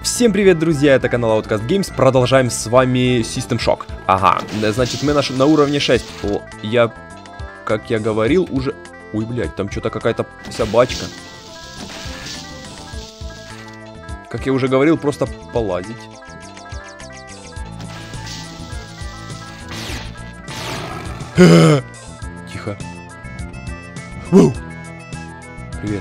Всем привет, друзья, это канал Outcast Games, продолжаем с вами System Shock. Ага, значит, мы на уровне 6. Как я говорил, уже... Ой, блядь, там что-то какая-то собачка. Как я уже говорил, просто полазить. Тихо. Воу! Привет.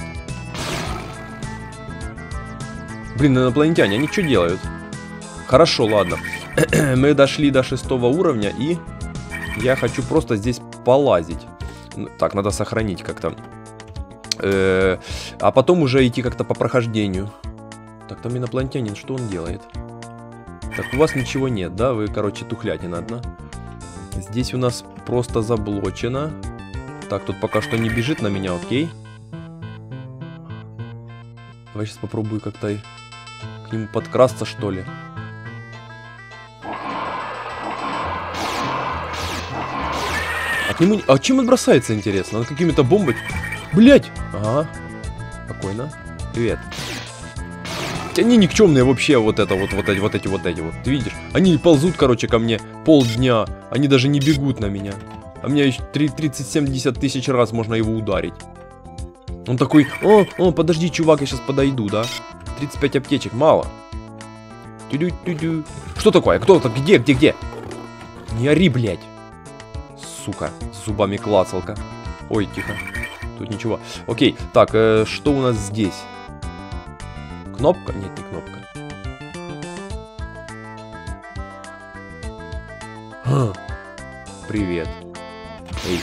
Блин, инопланетяне, они что делают? Хорошо, ладно. Мы дошли до 6-го уровня, и я хочу просто здесь полазить. Так, надо сохранить как-то. А потом уже идти как-то по прохождению. Так, там инопланетянин, что он делает? Так, у вас ничего нет, да? Вы, короче, тухлятина одна. Здесь у нас просто заблочено. Так, тут пока что не бежит на меня, окей. Давай сейчас попробую как-то к нему подкрасться, что ли. От нему... А чем он бросается, интересно? Он какими-то бомбами... Блять! Ага. Спокойно. Привет. Они никчемные вообще, вот эти вот. Ты видишь? Они ползут, короче, ко мне полдня. Они даже не бегут на меня. А меня еще 30-70 тысяч раз можно его ударить. Он такой, о, подожди, чувак, я сейчас подойду, да? 35 аптечек, мало. Что такое? Кто-то? Где? Не ори, блядь. Сука, с зубами клацалка. Ой, тихо. Тут ничего. Окей, так, что у нас здесь? Кнопка? Нет, не кнопка. Привет. Эй.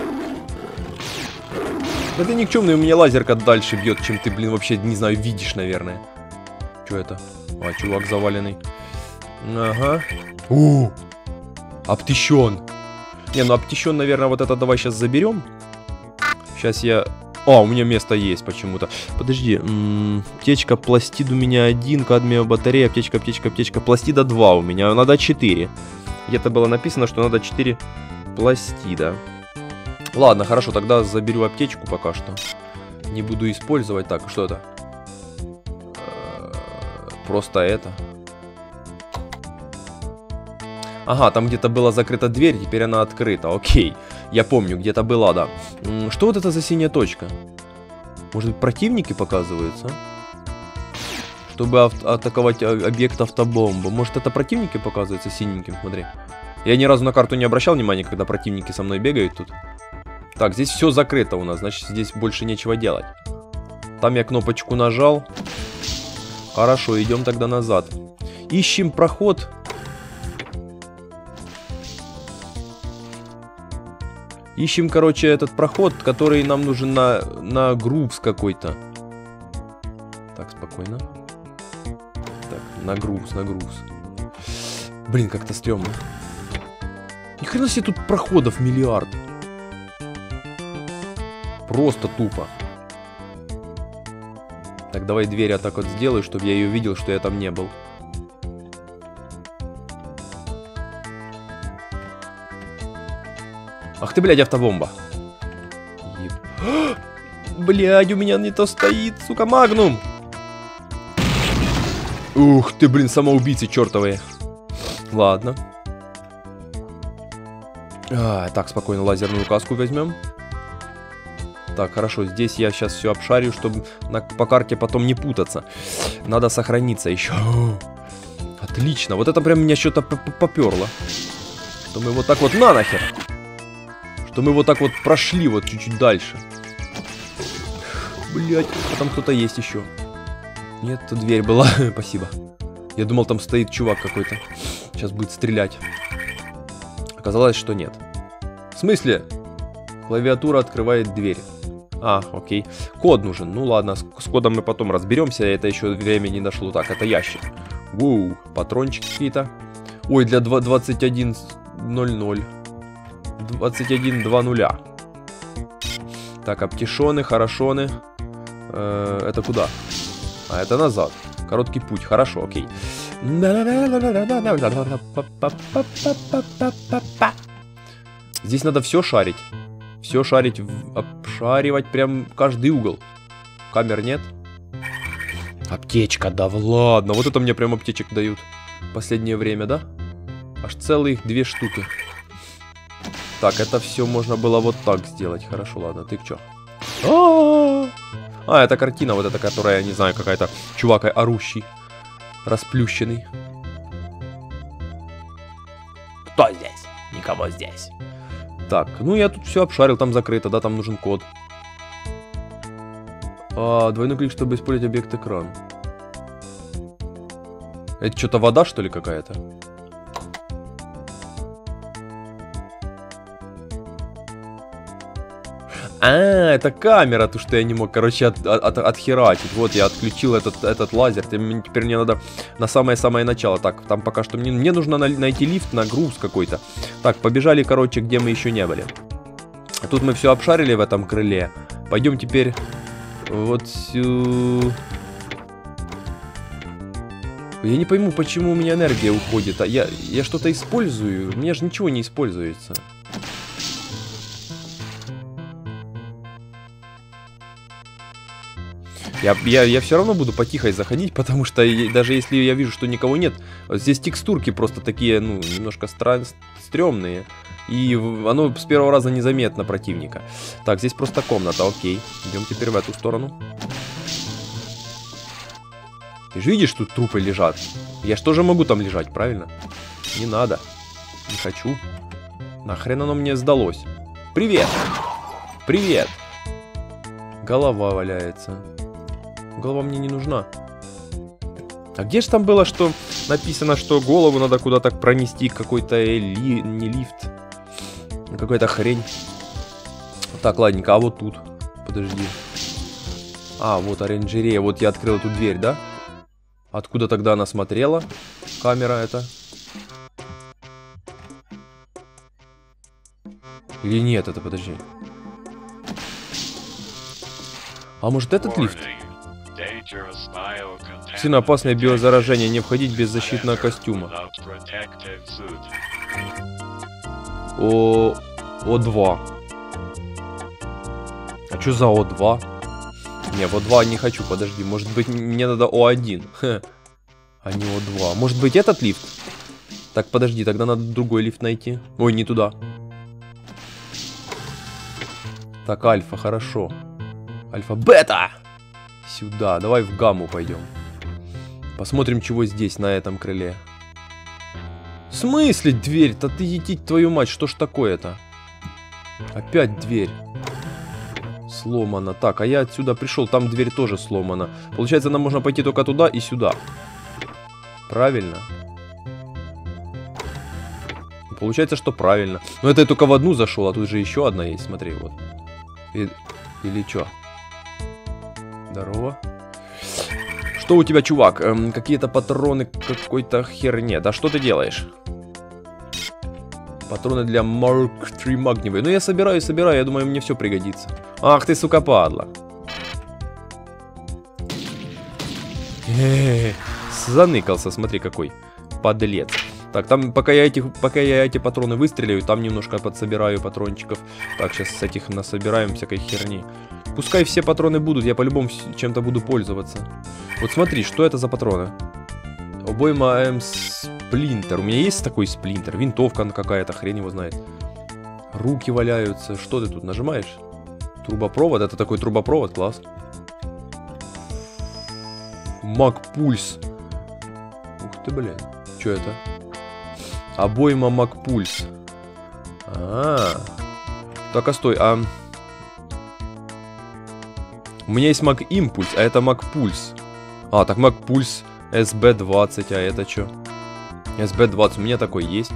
Это никчемный, у меня лазерка дальше бьет, чем ты, блин, вообще, не знаю, видишь, наверное. Что это? А, чувак заваленный. Ага. Обтещен. Не, ну обтещен, наверное, вот это давай сейчас заберем. Сейчас я... А, у меня место есть почему-то. Подожди. Аптечка, пластид у меня 1, кадмиевая батарея, аптечка, пластида 2 у меня, надо 4. Где-то было написано, что надо 4 пластида. Ладно, хорошо, тогда заберу аптечку пока что. Не буду использовать. Так, что это? Просто это. Ага, там где-то была закрыта дверь, теперь она открыта. Окей, я помню, где-то была, да. Что вот это за синяя точка? Может быть, противники показываются? Чтобы атаковать объект автобомба. Может, это противники показываются синеньким? Смотри. Я ни разу на карту не обращал внимания, когда противники со мной бегают тут. Так, здесь все закрыто у нас, значит, здесь больше нечего делать. Там я кнопочку нажал. Хорошо, идем тогда назад. Ищем проход. Ищем, короче, этот проход, который нам нужен на груз какой-то. Так, спокойно. Так, на груз. Блин, как-то стрёмно. Ни хрена себе тут проходов миллиард. Просто тупо. Так, давай дверь я так вот сделаю, чтобы я ее видел, что я там не был. Ах ты, блядь, автобомба. Блядь, у меня не то стоит, сука, магнум. Ух ты, блин, самоубийцы чертовые. Ладно. Так, спокойно, лазерную каску возьмем. Так, хорошо, здесь я сейчас все обшарю, чтобы по карте потом не путаться. Надо сохраниться еще. Отлично, вот это прям меня что-то поперло. Что мы вот так вот нахер. Что мы вот так вот прошли вот чуть-чуть дальше. Блять, а там кто-то есть еще. Нет, тут дверь была. Спасибо. Я думал, там стоит чувак какой-то. Сейчас будет стрелять. Оказалось, что нет. В смысле? Клавиатура открывает дверь. А, окей. Код нужен. Ну ладно, с кодом мы потом разберемся. Это еще время не дошло. Так, это ящик. Воу, патрончики какие-то. Ой, для 21:00. 21:20. Так, обтешены, хорошоны. Это куда? А, это назад. Короткий путь. Хорошо, окей. Здесь надо все шарить. Все шарить, обшаривать прям каждый угол. Камер нет. Аптечка, да ладно. Вот это мне прям аптечек дают. Последнее время, да? Аж целых 2 штуки. Так, это все можно было вот так сделать. Хорошо, ладно, ты чё? А, это картина вот эта, которая, не знаю, какая-то чувак орущий. Расплющенный. Кто здесь? Никого здесь. Так, ну я тут все обшарил, там закрыто, да, там нужен код. Двойной клик, чтобы использовать объект экран. Это что-то вода, что ли, какая-то? Это камера, то, что я не мог, короче, отхерачить. Вот, я отключил этот лазер. Теперь мне надо на самое-самое начало. Так, там пока что мне нужно найти лифт на груз какой-то. Так, побежали, короче, где мы еще не были. Тут мы все обшарили в этом крыле. Пойдем теперь вот сюда. Я не пойму, почему у меня энергия уходит. Я что-то использую. У меня же ничего не используется. Я все равно буду потихо заходить, потому что даже если я вижу, что никого нет, здесь текстурки просто такие, ну, немножко стрёмные. И оно с первого раза незаметно противника. Так, здесь просто комната, окей. Идем теперь в эту сторону. Ты же видишь, тут трупы лежат. Я ж тоже могу там лежать, правильно? Не надо. Не хочу. Нахрен оно мне сдалось? Привет! Привет! Голова валяется. Голова мне не нужна. А где же там было, что написано, что голову надо куда-то пронести, какой-то не лифт, какая-то хрень. Так, ладненько, а вот тут, подожди. А, вот оранжерея, вот я открыл эту дверь, да? Откуда тогда она смотрела? Камера эта. Или нет, это, подожди. А может этот лифт? Сильно опасное биозаражение, не входить без защитного костюма. О2. А что за О2? Не, в О2 не хочу, подожди. Может быть, мне надо О1. А не О2. Может быть, этот лифт? Так, подожди, тогда надо другой лифт найти. Ой, не туда. Так, альфа, хорошо. Альфа-бета! Сюда, давай в гамму пойдем. Посмотрим, чего здесь, на этом крыле. В смысле дверь-то? Ты едить твою мать, что ж такое-то? Опять дверь. Сломана. Так, а я отсюда пришел, там дверь тоже сломана. Получается, нам можно пойти только туда и сюда. Правильно? Получается, что правильно. Но это я только в одну зашел, а тут же еще одна есть, смотри, вот. Или что? Здорово. Что у тебя, чувак? Какие-то патроны какой-то херне. Да что ты делаешь? Патроны для Mark III магниевые. Ну я собираю, я думаю, мне все пригодится. Ах ты, сука, падла. Заныкался, смотри какой. Подлец. Так, там, пока я эти патроны выстреляю, там немножко подсобираю патрончиков. Так, сейчас с этих насобираем всякой херни. Пускай все патроны будут, я по-любому чем-то буду пользоваться. Вот смотри, что это за патроны? Обойма сплинтер. У меня есть такой сплинтер? Винтовка какая-то, хрень его знает. Руки валяются. Что ты тут нажимаешь? Трубопровод. Это такой трубопровод, класс. Макпульс. Ух ты, блин. Что это? Обойма Макпульс. Так, а стой, у меня есть Мак Импульс, а это Мак Пульс. А, так Мак Пульс СБ-20, а это что? СБ-20, у меня такой есть.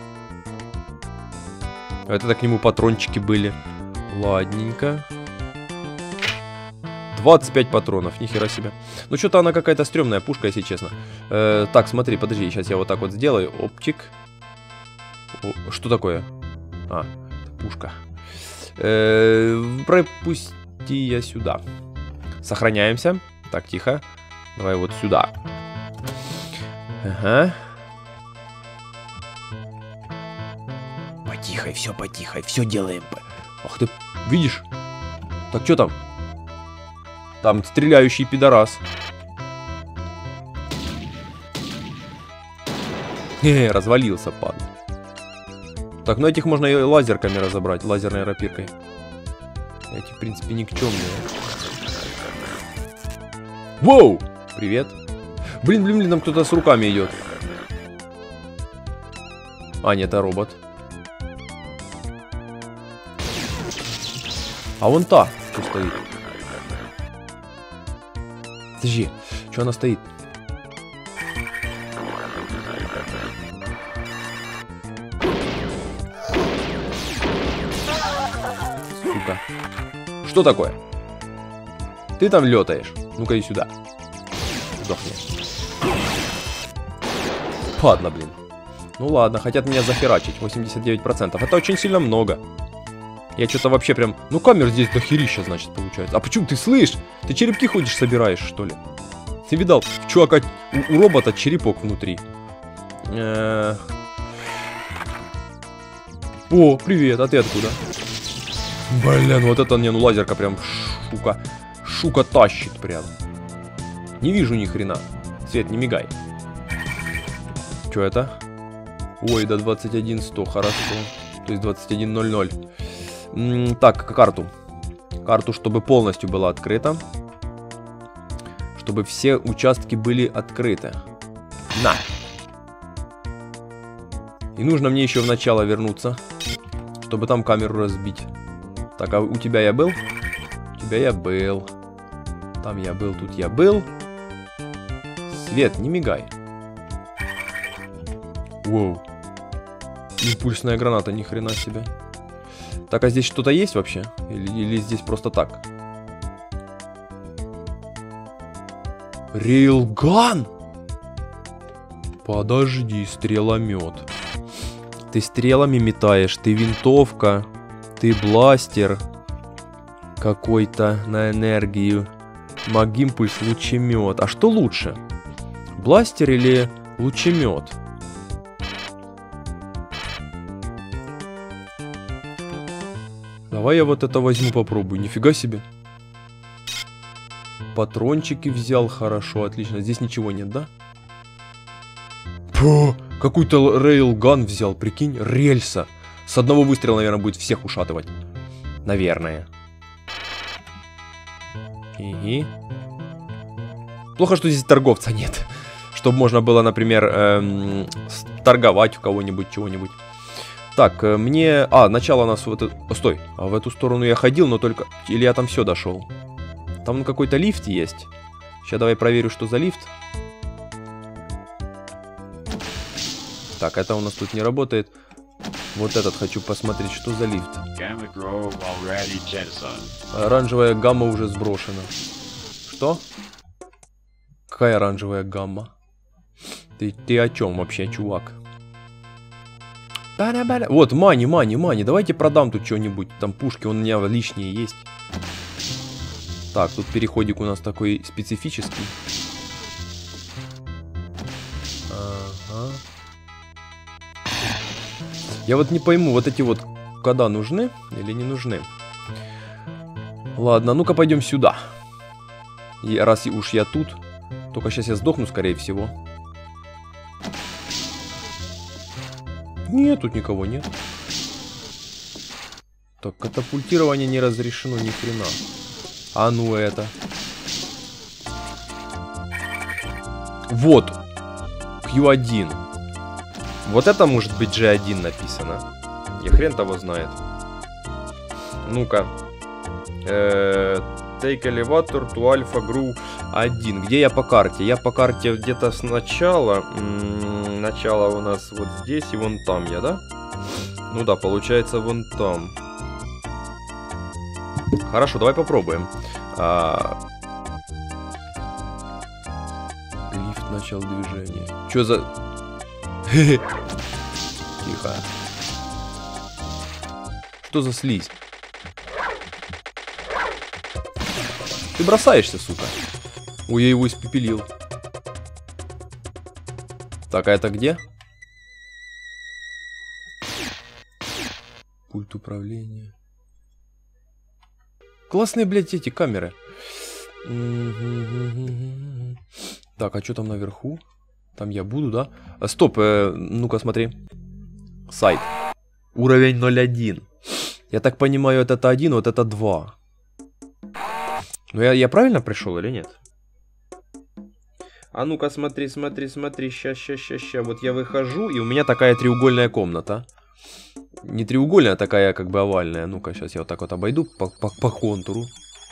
Это к нему патрончики были. Ладненько. 25 патронов, нихера себе. Ну, что-то она какая-то стрёмная пушка, если честно. Так, смотри, подожди, сейчас я вот так вот сделаю. Оптик. Что такое? А, пушка. Пропусти я сюда. Сохраняемся. Так, тихо. Давай вот сюда. Ага. Потихо, все делаем. Ах ты, видишь? Так, что там? Там стреляющий пидорас. Хе-хе, развалился, падла. Так, ну этих можно и лазерками разобрать, лазерной рапиркой. Эти, в принципе, никчемные. Воу! Привет. Блин, там кто-то с руками идет. А, нет, это робот. А вон та, что стоит. Подожди, что она стоит? Сука. Что такое? Ты там летаешь? Ну-ка иди сюда. Сдохни. Ладно, блин. Ну ладно, хотят меня захерачить. 89%. Это очень сильно много. Я что-то вообще прям... Ну камер здесь дохерища, значит, получается. А почему ты слышишь? Ты черепки ходишь, собираешь, что ли? Ты видал? Чувака, у робота черепок внутри. О, привет, а ты откуда? Блин, вот это не, ну лазерка прям шука тащит прям. Не вижу ни хрена. Свет, не мигай. Что это? Ой, до 21:100, хорошо. То есть 21:00. Так, карту. Карту, чтобы полностью была открыта. Чтобы все участки были открыты. На! И нужно мне еще в начало вернуться, чтобы там камеру разбить. Так, а у тебя я был? У тебя я был. Там я был, тут я был. Свет, не мигай. Воу. Импульсная граната, ни хрена себе. Так, а здесь что-то есть вообще? Или здесь просто так? Рейлган? Подожди, стреломет. Ты стрелами метаешь, ты винтовка, ты бластер какой-то на энергию. Магимпульс, лучемет. А что лучше? Бластер или лучемет? Давай я вот это возьму, попробую. Нифига себе. Патрончики взял, хорошо, отлично. Здесь ничего нет, да? Фу, какой-то рейлган взял, прикинь, рельса. С одного выстрела, наверное, будет всех ушатывать. Наверное. Иги. Плохо, что здесь торговца нет. Чтобы можно было, например, торговать у кого-нибудь, чего-нибудь. Так, мне... А, начало у нас вот... О, стой, а в эту сторону я ходил, но только... Или я там все дошел? Там какой-то лифт есть. Сейчас давай проверю, что за лифт. Так, это у нас тут не работает. Вот этот хочу посмотреть, что за лифт. Оранжевая гамма уже сброшена. Что? Какая оранжевая гамма? Ты о чем вообще, чувак? Вот, мани. Давайте продам тут что-нибудь. Там пушки у меня лишние есть. Так, тут переходик у нас такой специфический. Ага. Я вот не пойму, вот эти вот когда нужны или не нужны. Ладно, ну-ка пойдем сюда. И раз уж я тут, только сейчас я сдохну, скорее всего. Нет, тут никого нет. Так, катапультирование не разрешено ни хрена. А ну это. Вот. Q1. Вот это может быть G1 написано. И хрен того знает. Ну-ка. Take elevator to Alpha Group 1. Где я по карте? Я по карте где-то сначала. Начало у нас вот здесь и вон там я, да? Ну да, получается вон там. Хорошо, давай попробуем. Лифт начал движение. Чё за... Тихо. Что за слизь? Ты бросаешься, сука. Ой, я его испепелил. Так, а это где? Пульт управления. Классные, блядь, эти камеры. Так, а что там наверху? Там я буду, да? Стоп, ну-ка смотри. Сайт. Уровень 0.1. Я так понимаю, вот это 1, вот это 2. Ну я правильно пришел или нет? А ну-ка смотри. Ща. Вот я выхожу, и у меня такая треугольная комната. Не треугольная, а такая как бы овальная. Ну-ка, сейчас я вот так вот обойду по контуру.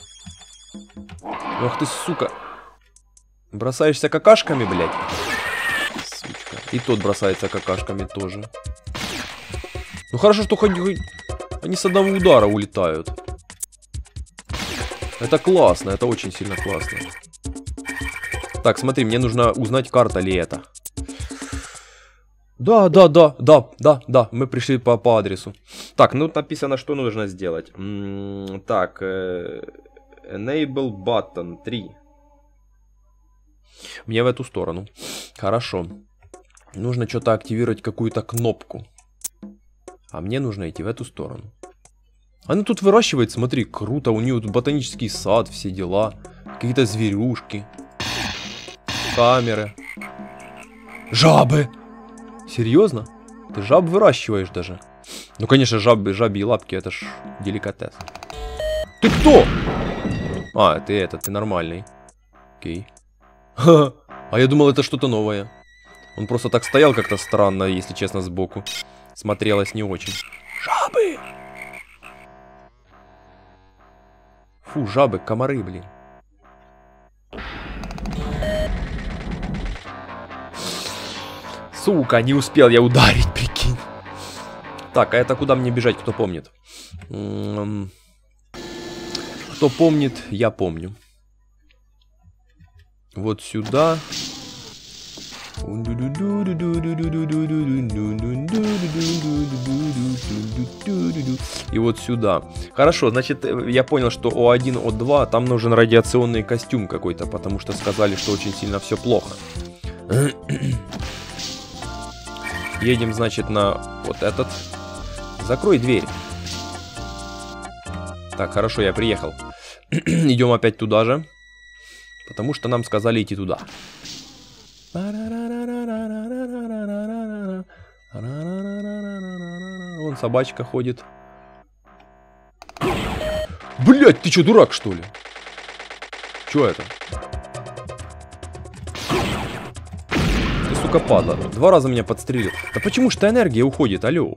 Ох ты, сука. Бросаешься какашками, блядь. Сучка. И тот бросается какашками тоже. Ну хорошо, что хоть они с одного удара улетают. Это классно, это очень сильно классно. Так, смотри, мне нужно узнать, карта ли это. Да, мы пришли по адресу. Так, ну написано, что нужно сделать. Так, enable button 3. Мне в эту сторону. Хорошо. Нужно что-то активировать, какую-то кнопку. А мне нужно идти в эту сторону. Она тут выращивает, смотри, круто. У нее тут ботанический сад, все дела. Какие-то зверюшки. Камеры. Жабы! Серьезно? Ты жаб выращиваешь даже? Ну, конечно, жабьи лапки, это ж деликатес. Ты кто? А, ты нормальный. Окей. Ха, а я думал, это что-то новое. Он просто так стоял как-то странно, если честно, сбоку. Смотрелось не очень. Жабы! Фу, жабы, комары, блин. Сука, не успел я ударить, прикинь. Так, а это куда мне бежать, кто помнит? Кто помнит, я помню. Вот сюда. И вот сюда. Хорошо, значит, я понял, что О1, О2, там нужен радиационный костюм какой-то, потому что сказали, что очень сильно все плохо. Едем, значит, на вот этот. Закрой дверь. Так, хорошо, я приехал. Идем опять туда же. Потому что нам сказали идти туда. Вон собачка ходит. Блять, ты чё, дурак, что ли? Чё это? Ты, сука, падла. 2 раза меня подстрелил. Да почему ж-то энергия уходит, алло?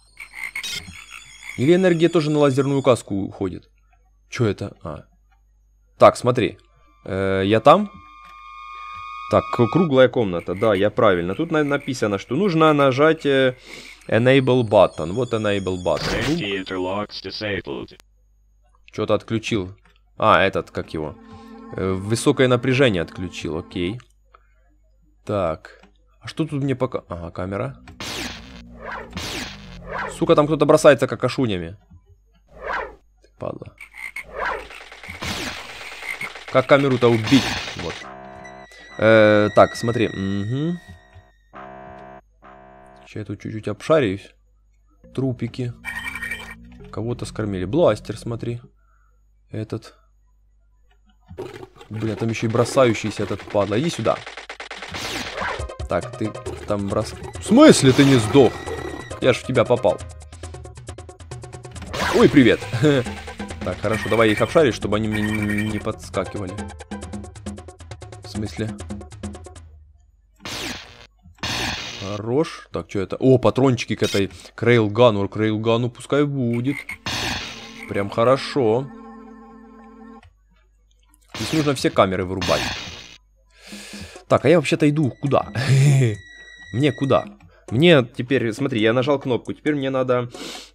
Или энергия тоже на лазерную каску уходит? Чё это? А. Так, смотри. Я там? Так, круглая комната, да, я правильно. Тут написано, что нужно нажать Enable Button. Вот Enable Button. Что-то отключил. А, этот, как его? Высокое напряжение отключил, окей. Так. А что тут мне пока... Ага, камера. Сука, там кто-то бросается какашунями. Падла. Как камеру-то убить? Вот. Так, смотри. Угу. Сейчас я тут чуть-чуть обшарюсь. Трупики. Кого-то скормили. Бластер, смотри. Этот. Бля, там еще и бросающийся этот падла. Иди сюда. Так, ты там брос... В смысле ты не сдох? Я ж в тебя попал. Ой, привет. Так, хорошо, давай их обшарить, чтобы они мне не подскакивали. В смысле? Хорош. Так, что это? О, патрончики к этой Крейлгану. Крейлгану пускай будет. Прям хорошо. Здесь нужно все камеры вырубать. Так, а я вообще-то иду куда? Мне куда? Мне теперь, смотри, я нажал кнопку. Теперь мне надо...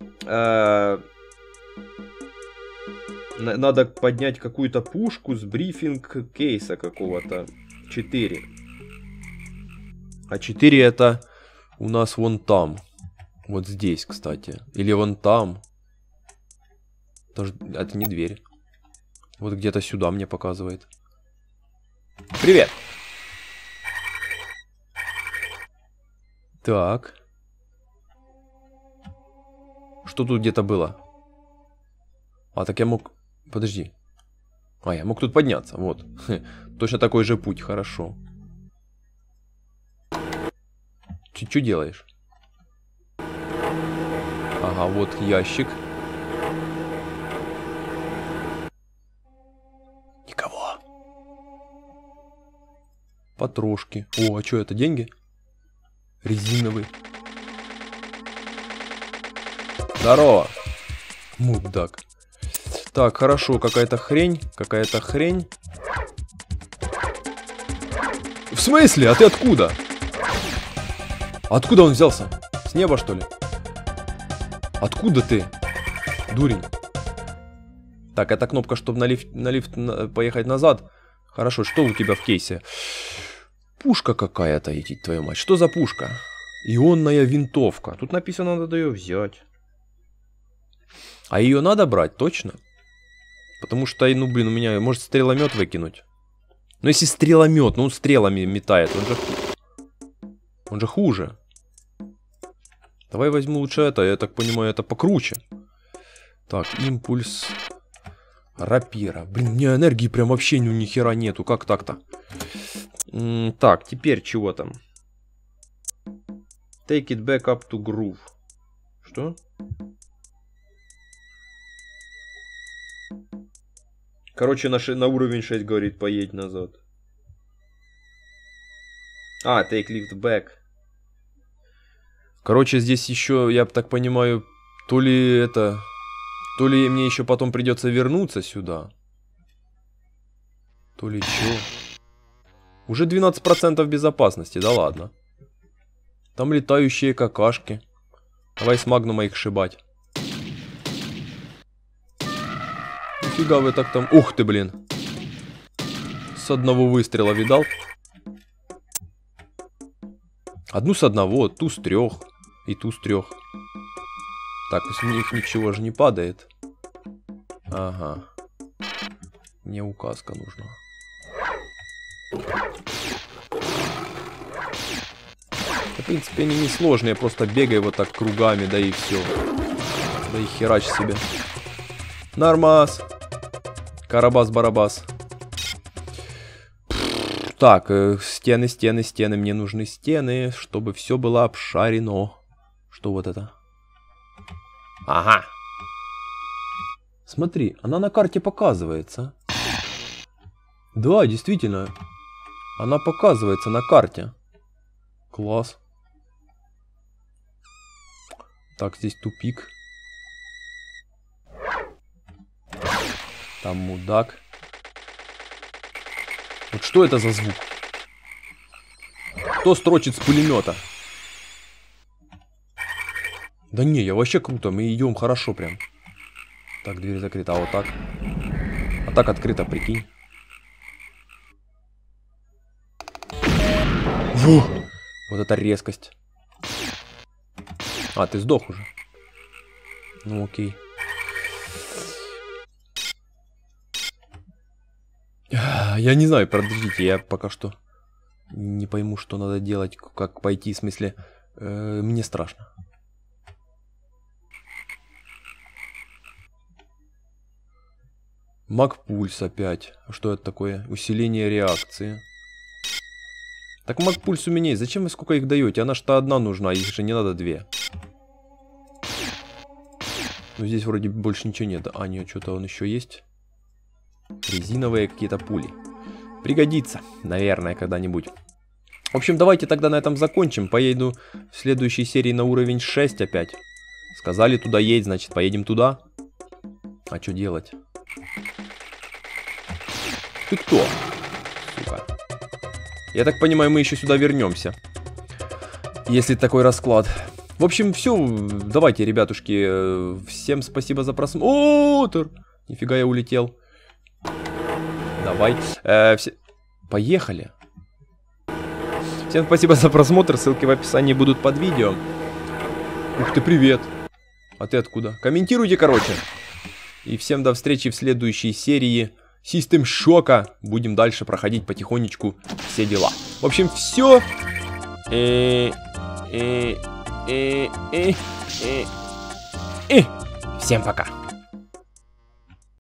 Надо поднять какую-то пушку с брифинг кейса какого-то. 4. А 4 это у нас вон там. Вот здесь, кстати. Или вон там. Это не дверь. Вот где-то сюда мне показывает. Привет! Так. Что тут где-то было? А, так я мог... Подожди. А, я мог тут подняться, вот. Точно такой же путь, хорошо. что делаешь? Ага, вот ящик. Никого. Потрошки. О, а что это, деньги? Резиновый. Здорово. Мудак. Так, хорошо, какая-то хрень. Какая-то хрень. В смысле? А ты откуда? Откуда он взялся? С неба, что ли? Откуда ты? Дурень. Так, это кнопка, чтобы на лифт поехать назад. Хорошо, что у тебя в кейсе? Пушка какая-то, идти твою мать. Что за пушка? Ионная винтовка. Тут написано, надо ее взять. А ее надо брать, точно? Потому что, ну блин, у меня может стреломет выкинуть. Но если стреломет, ну он стрелами метает, он же хуже. Давай возьму лучше это, я так понимаю, это покруче. Так, импульс. Рапира. Блин, у меня энергии прям вообще ни хера нету, как так-то? Так, теперь чего там? Take it back up to groove. Что? Короче, на уровень 6 говорит, поедь назад. А, take lift back. Короче, здесь еще, я так понимаю, то ли мне еще потом придется вернуться сюда. То ли что. Уже 12% безопасности, да ладно. Там летающие какашки. Давай с магнума их шибать. Нифига вы так там... Ух ты, блин. С одного выстрела, видал? Одну с одного, ту с 3. И ту с 3. Так, с них ничего же не падает. Ага. Мне указка нужна. В принципе, они не сложные, просто бегай вот так кругами, да и все. Да и херач себе. Нормас. Карабас-барабас. Так, стены. Мне нужны стены, чтобы все было обшарено. Что вот это? Ага. Смотри, она на карте показывается. Да, действительно. Она показывается на карте. Класс. Так, здесь тупик. Там мудак. Вот что это за звук? Кто строчит с пулемета? Да не, я вообще круто, мы идем хорошо прям. Так, дверь закрыта, а вот так. А так открыто, прикинь. Фу, вот это резкость. А, ты сдох уже. Ну окей. Я не знаю, подождите, я пока что не пойму, что надо делать, как пойти, в смысле, мне страшно. Макпульс опять. Что это такое? Усиление реакции. Так Макпульс у меня есть. Зачем вы сколько их даете? Она что одна нужна, их же не надо 2. Но здесь вроде больше ничего нет. А, нет, что-то он еще есть. Резиновые какие-то пули. Пригодится, наверное, когда-нибудь. В общем, давайте тогда на этом закончим. Поеду в следующей серии на уровень 6 опять. Сказали туда едь, значит поедем туда. А что делать? Ты кто? Сука. Я так понимаю, мы еще сюда вернемся. Если такой расклад. В общем, все. Давайте, ребятушки. Всем спасибо за просмотр. Нифига я улетел. Давай. Поехали. Всем спасибо за просмотр. Ссылки в описании будут под видео. Ух ты, привет. А ты откуда? Комментируйте, короче. И всем до встречи в следующей серии System Shock. Будем дальше проходить потихонечку все дела. В общем, все. Всем пока.